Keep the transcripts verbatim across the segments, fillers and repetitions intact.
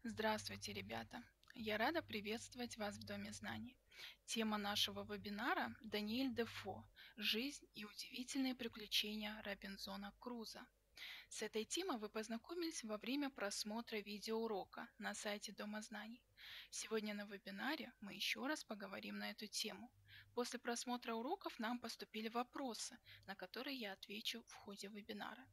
Здравствуйте, ребята! Я рада приветствовать вас в Доме знаний. Тема нашего вебинара – Даниэль Дефо «Жизнь и удивительные приключения Робинзона Круза». С этой темой вы познакомились во время просмотра видеоурока на сайте Дома знаний. Сегодня на вебинаре мы еще раз поговорим на эту тему. После просмотра уроков нам поступили вопросы, на которые я отвечу в ходе вебинара.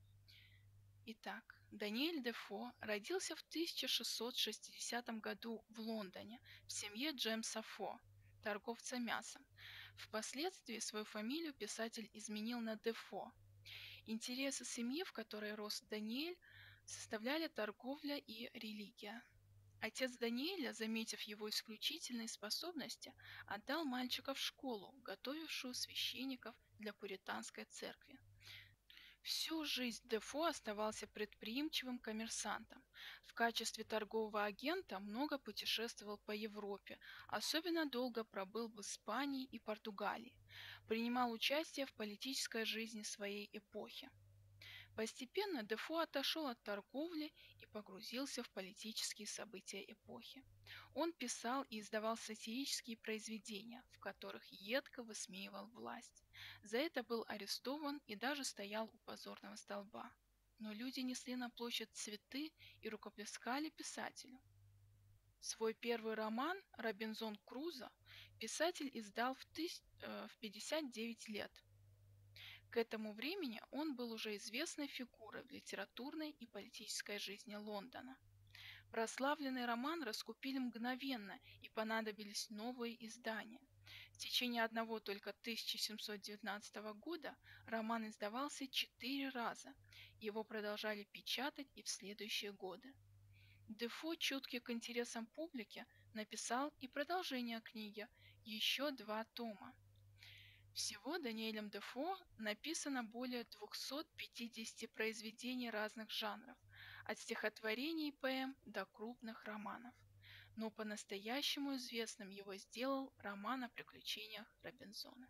Итак, Даниэль Дефо родился в тысяча шестьсот шестидесятом году в Лондоне в семье Джеймса Фо, торговца мясом. Впоследствии свою фамилию писатель изменил на Дефо. Интересы семьи, в которой рос Даниэль, составляли торговля и религия. Отец Даниэля, заметив его исключительные способности, отдал мальчика в школу, готовившую священников для пуританской церкви. Всю жизнь Дефо оставался предприимчивым коммерсантом. В качестве торгового агента много путешествовал по Европе, особенно долго пробыл в Испании и Португалии. Принимал участие в политической жизни своей эпохи. Постепенно Дефо отошел от торговли и погрузился в политические события эпохи. Он писал и издавал сатирические произведения, в которых едко высмеивал власть. За это был арестован и даже стоял у позорного столба. Но люди несли на площадь цветы и рукоплескали писателю. Свой первый роман «Робинзон Крузо» писатель издал в, тыс... э, в пятьдесят девять лет. К этому времени он был уже известной фигурой в литературной и политической жизни Лондона. Прославленный роман раскупили мгновенно, и понадобились новые издания. В течение одного только тысяча семьсот девятнадцатого года роман издавался четыре раза. Его продолжали печатать и в следующие годы. Дефо, чуткий к интересам публики, написал и продолжение книги, еще два тома. Всего Даниэлем Дефо написано более двухсот пятидесяти произведений разных жанров, от стихотворений и поэм до крупных романов. Но по-настоящему известным его сделал роман о приключениях Робинзона.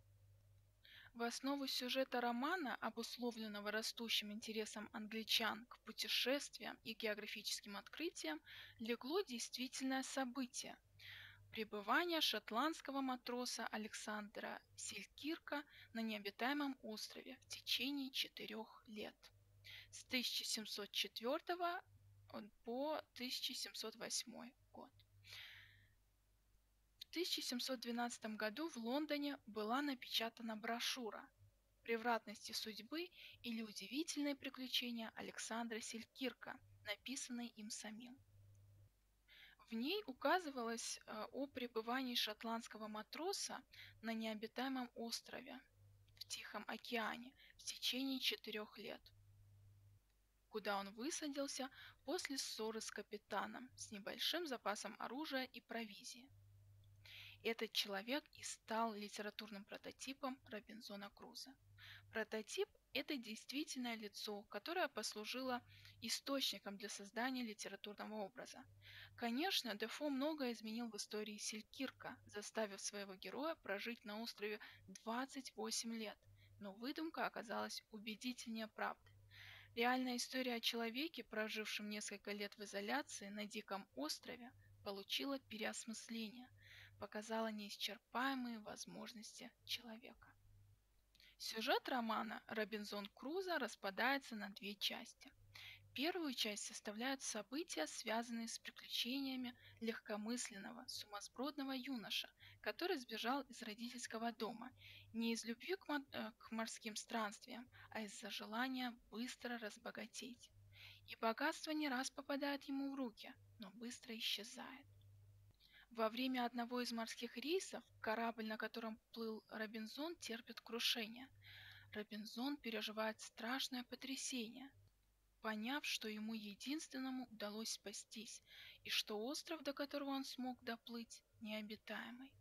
В основу сюжета романа, обусловленного растущим интересом англичан к путешествиям и географическим открытиям, легло действительное событие – пребывание шотландского матроса Александра Селькирка на необитаемом острове в течение четырех лет с тысяча семьсот четвёртого по тысяча семьсот восьмой год. В тысяча семьсот двенадцатом году в Лондоне была напечатана брошюра «Превратности судьбы или удивительные приключения Александра Селькирка», написанной им самим. В ней указывалось э, о пребывании шотландского матроса на необитаемом острове в Тихом океане в течение четырех лет, куда он высадился после ссоры с капитаном с небольшим запасом оружия и провизии. Этот человек и стал литературным прототипом Робинзона Круза. Прототип – это действительное лицо, которое послужило источником для создания литературного образа. Конечно, Дефо многое изменил в истории Селькирка, заставив своего героя прожить на острове двадцать восемь лет, но выдумка оказалась убедительнее правды. Реальная история о человеке, прожившем несколько лет в изоляции на диком острове, получила переосмысление, показала неисчерпаемые возможности человека. Сюжет романа «Робинзон Крузо» распадается на две части. Первую часть составляют события, связанные с приключениями легкомысленного, сумасбродного юноша, который сбежал из родительского дома не из любви к, мо- э, к морским странствиям, а из-за желания быстро разбогатеть. И богатство не раз попадает ему в руки, но быстро исчезает. Во время одного из морских рейсов корабль, на котором плыл Робинзон, терпит крушение. Робинзон переживает страшное потрясение, поняв, что ему единственному удалось спастись, и что остров, до которого он смог доплыть, необитаемый.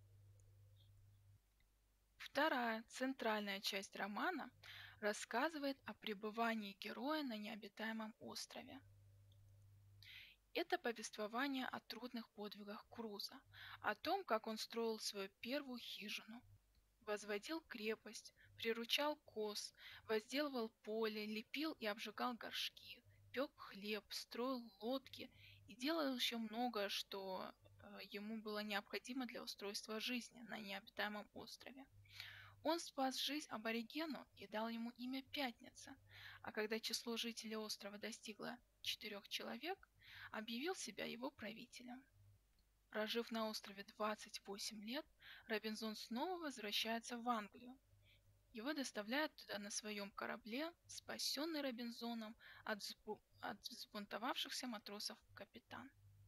Вторая, центральная часть романа рассказывает о пребывании героя на необитаемом острове. Это повествование о трудных подвигах Круза, о том, как он строил свою первую хижину, возводил крепость, приручал коз, возделывал поле, лепил и обжигал горшки, пек хлеб, строил лодки и делал еще многое, что э, ему было необходимо для устройства жизни на необитаемом острове. Он спас жизнь аборигену и дал ему имя Пятница, а когда число жителей острова достигло четырех человек, объявил себя его правителем. Прожив на острове двадцать восемь лет, Робинзон снова возвращается в Англию. Его доставляют туда на своем корабле, спасенный Робинзоном от, взбу- от взбунтовавшихся матросов капитан.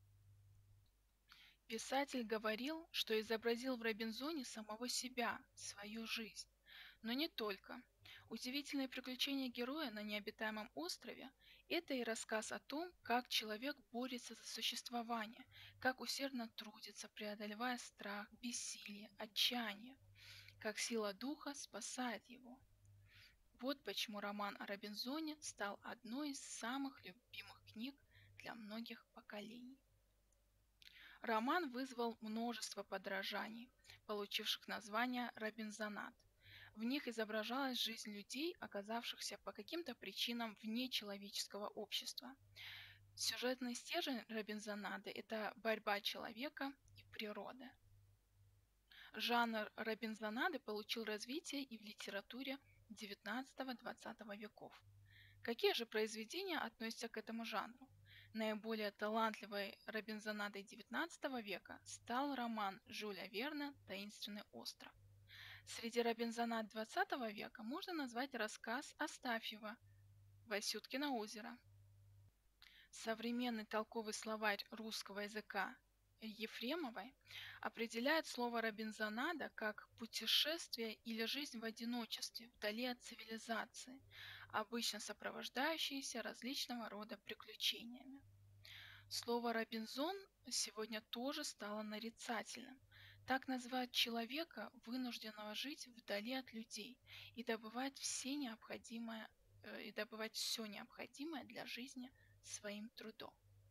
Писатель говорил, что изобразил в Робинзоне самого себя, свою жизнь. Но не только. Удивительные приключения героя на необитаемом острове– это и рассказ о том, как человек борется за существование, как усердно трудится, преодолевая страх, бессилие, отчаяние, как сила духа спасает его. Вот почему роман о Робинзоне стал одной из самых любимых книг для многих поколений. Роман вызвал множество подражаний, получивших название «Робинзонат». В них изображалась жизнь людей, оказавшихся по каким-то причинам вне человеческого общества. Сюжетный стержень Робинзонады– это борьба человека и природы. Жанр робинзонады получил развитие и в литературе девятнадцатого-двадцатого веков. Какие же произведения относятся к этому жанру? Наиболее талантливой робинзонадой девятнадцатого века стал роман Жюля Верна «Таинственный остров». Среди робинзонад двадцатого века можно назвать рассказ Астафьева «Васюткино озеро». Современный толковый словарь русского языка Ефремовой определяет слово «робинзонада» как «путешествие или жизнь в одиночестве, вдали от цивилизации, обычно сопровождающиеся различного рода приключениями». Слово «робинзон» сегодня тоже стало нарицательным. Так называют человека, вынужденного жить вдали от людей и добывать все необходимое, э, и добывать все необходимое для жизни своим трудом.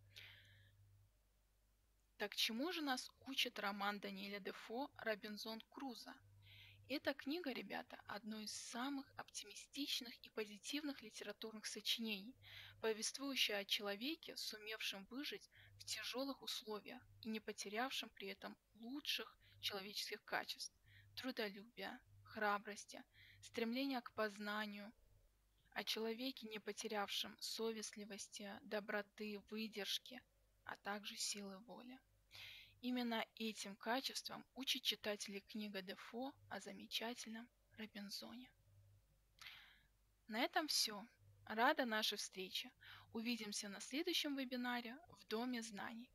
Так чему же нас учит роман Даниэля Дефо «Робинзон Крузо»? Эта книга, ребята, одно из самых оптимистичных и позитивных литературных сочинений, повествующая о человеке, сумевшем выжить в тяжелых условиях и не потерявшем при этом лучших человеческих качеств– трудолюбия, храбрости, стремления к познанию, о человеке, не потерявшем совестливости, доброты, выдержки, а также силы воли. Именно этим качеством учит читателей книга Дефо о замечательном Робинзоне. На этом все. Рада нашей встрече. Увидимся на следующем вебинаре в Доме знаний.